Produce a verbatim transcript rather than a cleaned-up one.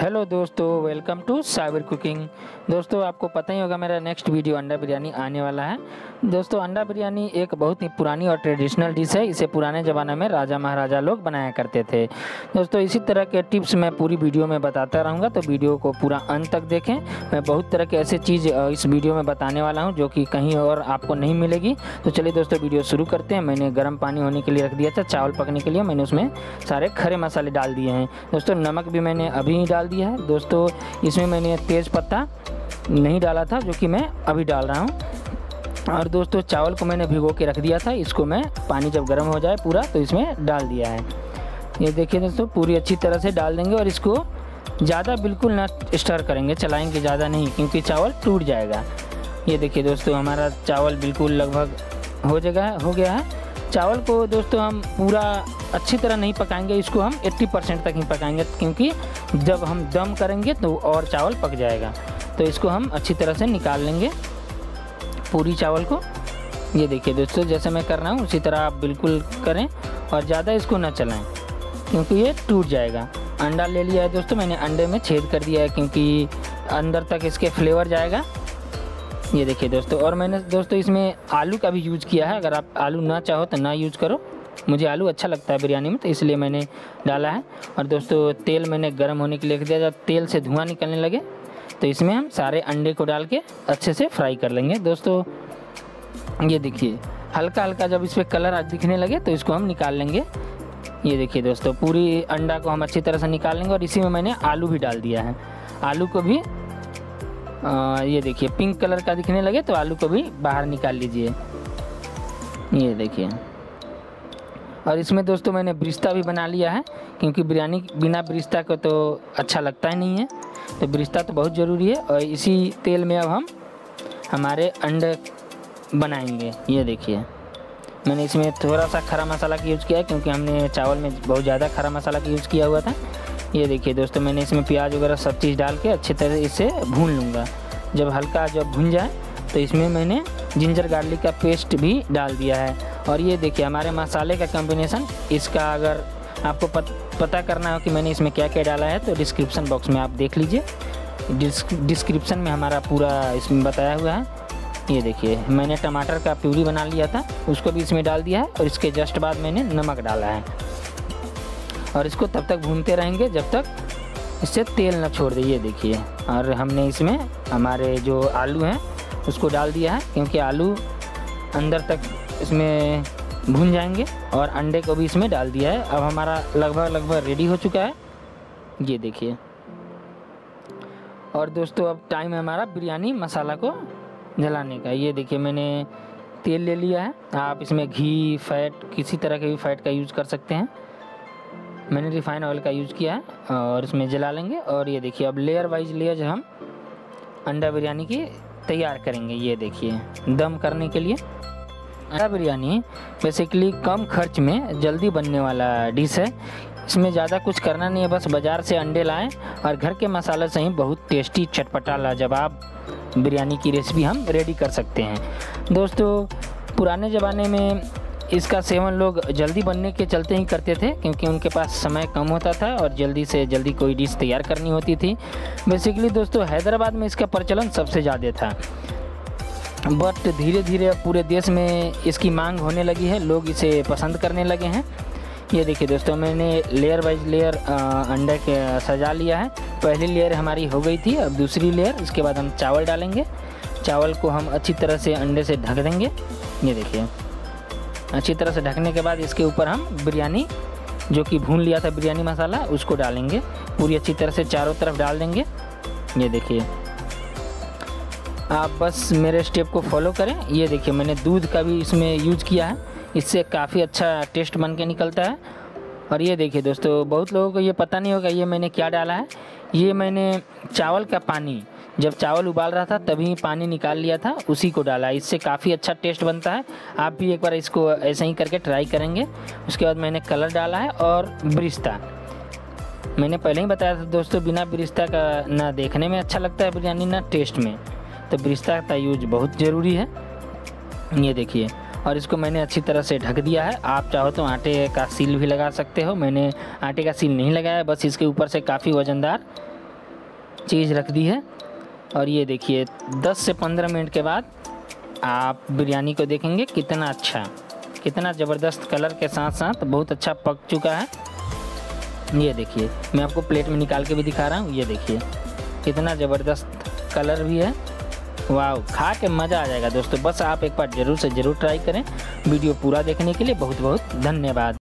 Hello दोस्तों, welcome to Sabir cooking. दोस्तों, आपको पता ही होगा मेरा नेक्स्ट वीडियो अंडा बिरयानी आने वाला है। दोस्तों, अंडा बिरयानी एक बहुत ही पुरानी और ट्रेडिशनल डिश है। इसे पुराने ज़माने में राजा महाराजा लोग बनाया करते थे। दोस्तों, इसी तरह के टिप्स मैं पूरी वीडियो में बताता रहूँगा, तो वीडियो को पूरा अंत तक देखें। मैं बहुत तरह के ऐसे चीज़ इस वीडियो में बताने वाला हूँ जो कि कहीं और आपको नहीं मिलेगी। तो चलिए दोस्तों, वीडियो शुरू करते हैं। मैंने गर्म पानी होने के लिए रख दिया था, चावल पकने के लिए। मैंने उसमें सारे खड़े मसाले डाल दिए हैं। दोस्तों, नमक भी मैंने अभी ही डाल दिया है। दोस्तों, इसमें मैंने तेज़ पत्ता नहीं डाला था, जो कि मैं अभी डाल रहा हूँ। और दोस्तों, चावल को मैंने भिगो के रख दिया था। इसको मैं पानी जब गर्म हो जाए पूरा तो इसमें डाल दिया है। ये देखिए दोस्तों, पूरी अच्छी तरह से डाल देंगे और इसको ज़्यादा बिल्कुल ना स्टर करेंगे, चलाएंगे ज़्यादा नहीं, क्योंकि चावल टूट जाएगा। ये देखिए दोस्तों, हमारा चावल बिल्कुल लगभग हो जगह हो गया है। चावल को दोस्तों हम पूरा अच्छी तरह नहीं पकाएंगे, इसको हम अस्सी परसेंट तक ही पकाएंगे, क्योंकि जब हम दम करेंगे तो और चावल पक जाएगा। तो इसको हम अच्छी तरह से निकाल लेंगे पूरी चावल को। ये देखिए दोस्तों, जैसे मैं कर रहा हूँ उसी तरह आप बिल्कुल करें और ज़्यादा इसको ना चलाएं, क्योंकि ये टूट जाएगा। अंडा ले लिया है दोस्तों, मैंने अंडे में छेद कर दिया है, क्योंकि अंदर तक इसके फ्लेवर जाएगा। ये देखिए दोस्तों, और मैंने दोस्तों इसमें आलू का भी यूज़ किया है। अगर आप आलू ना चाहो तो ना यूज़ करो, मुझे आलू अच्छा लगता है बिरयानी में, तो इसलिए मैंने डाला है। और दोस्तों, तेल मैंने गर्म होने के लिए रख दिया। जब तेल से धुआं निकलने लगे तो इसमें हम सारे अंडे को डाल के अच्छे से फ्राई कर लेंगे। दोस्तों, ये देखिए, हल्का हल्का जब इस पर कलर दिखने लगे तो इसको हम निकाल लेंगे। ये देखिए दोस्तों, पूरी अंडा को हम अच्छी तरह से निकाल लेंगे। और इसी में मैंने आलू भी डाल दिया है। आलू को भी आ, ये देखिए, पिंक कलर का दिखने लगे तो आलू को भी बाहर निकाल लीजिए। ये देखिए, और इसमें दोस्तों मैंने ब्रिस्ता भी बना लिया है, क्योंकि बिरयानी बिना ब्रिस्ता को तो अच्छा लगता ही नहीं है। तो ब्रिस्ता तो बहुत ज़रूरी है। और इसी तेल में अब हम हमारे अंडे बनाएंगे। ये देखिए, मैंने इसमें थोड़ा सा खरा मसाला का यूज़ किया है, क्योंकि हमने चावल में बहुत ज़्यादा खरा मसाला का यूज़ किया हुआ था। ये देखिए दोस्तों, मैंने इसमें प्याज वगैरह सब चीज़ डाल के अच्छी तरह इसे भून लूँगा। जब हल्का जब भुन जाए तो इसमें मैंने जिंजर गार्लिक का पेस्ट भी डाल दिया है। और ये देखिए, हमारे मसाले का कॉम्बिनेशन इसका अगर आपको पत, पता करना हो कि मैंने इसमें क्या क्या डाला है, तो डिस्क्रिप्शन बॉक्स में आप देख लीजिए। डिस्क्रिप्शन में हमारा पूरा इसमें बताया हुआ है। ये देखिए, मैंने टमाटर का प्यूरी बना लिया था, उसको भी इसमें डाल दिया है। और इसके जस्ट बाद मैंने नमक डाला है। और इसको तब तक भूनते रहेंगे जब तक इससे तेल ना छोड़ दे। ये देखिए, और हमने इसमें हमारे जो आलू हैं उसको डाल दिया है, क्योंकि आलू अंदर तक इसमें भून जाएंगे। और अंडे को भी इसमें डाल दिया है। अब हमारा लगभग लगभग रेडी हो चुका है। ये देखिए, और दोस्तों अब टाइम है हमारा बिरयानी मसाला को जलाने का। ये देखिए, मैंने तेल ले लिया है। आप इसमें घी, फैट, किसी तरह के भी फैट का यूज़ कर सकते हैं। मैंने रिफाइन ऑयल का यूज़ किया है और इसमें जला लेंगे। और ये देखिए, अब लेयर वाइज लेयर हम अंडा बिरयानी की तैयार करेंगे। ये देखिए, दम करने के लिए अंडा बिरयानी बेसिकली कम खर्च में जल्दी बनने वाला डिश है। इसमें ज़्यादा कुछ करना नहीं है, बस बाज़ार से अंडे लाएं और घर के मसाले से ही बहुत टेस्टी, चटपटा, लाजवाब बिरयानी की रेसिपी हम रेडी कर सकते हैं। दोस्तों, पुराने ज़माने में इसका सेवन लोग जल्दी बनने के चलते ही करते थे, क्योंकि उनके पास समय कम होता था और जल्दी से जल्दी कोई डिश तैयार करनी होती थी। बेसिकली दोस्तों, हैदराबाद में इसका प्रचलन सबसे ज़्यादा था, बट धीरे धीरे पूरे देश में इसकी मांग होने लगी है, लोग इसे पसंद करने लगे हैं। ये देखिए दोस्तों, मैंने लेयर बाइज लेयर अंडे के सजा लिया है। पहली लेयर हमारी हो गई थी, अब दूसरी लेयर। इसके बाद हम चावल डालेंगे। चावल को हम अच्छी तरह से अंडे से ढक देंगे। ये देखिए, अच्छी तरह से ढकने के बाद इसके ऊपर हम बिरयानी जो कि भून लिया था बिरयानी मसाला, उसको डालेंगे। पूरी अच्छी तरह से चारों तरफ डाल देंगे। ये देखिए, आप बस मेरे स्टेप को फॉलो करें। ये देखिए, मैंने दूध का भी इसमें यूज़ किया है, इससे काफ़ी अच्छा टेस्ट बन के निकलता है। और ये देखिए दोस्तों, बहुत लोगों को ये पता नहीं होगा ये मैंने क्या डाला है। ये मैंने चावल का पानी, जब चावल उबाल रहा था तभी पानी निकाल लिया था, उसी को डाला। इससे काफ़ी अच्छा टेस्ट बनता है। आप भी एक बार इसको ऐसे ही करके ट्राई करेंगे। उसके बाद मैंने कलर डाला है और ब्रिस्ता। मैंने पहले ही बताया था दोस्तों, बिना ब्रिस्ता का ना देखने में अच्छा लगता है बिरयानी, ना टेस्ट में। तो ब्रिस्ता का यूज बहुत ज़रूरी है। ये देखिए, और इसको मैंने अच्छी तरह से ढक दिया है। आप चाहो तो आटे का सील भी लगा सकते हो। मैंने आटे का सील नहीं लगाया, बस इसके ऊपर से काफ़ी वज़नदार चीज़ रख दी है। और ये देखिए दस से पंद्रह मिनट के बाद आप बिरयानी को देखेंगे कितना अच्छा, कितना ज़बरदस्त कलर के साथ साथ बहुत अच्छा पक चुका है। ये देखिए मैं आपको प्लेट में निकाल के भी दिखा रहा हूँ। ये देखिए कितना ज़बरदस्त कलर भी है। वाह, खा के मज़ा आ जाएगा दोस्तों। बस आप एक बार ज़रूर से ज़रूर ट्राई करें। वीडियो पूरा देखने के लिए बहुत बहुत धन्यवाद।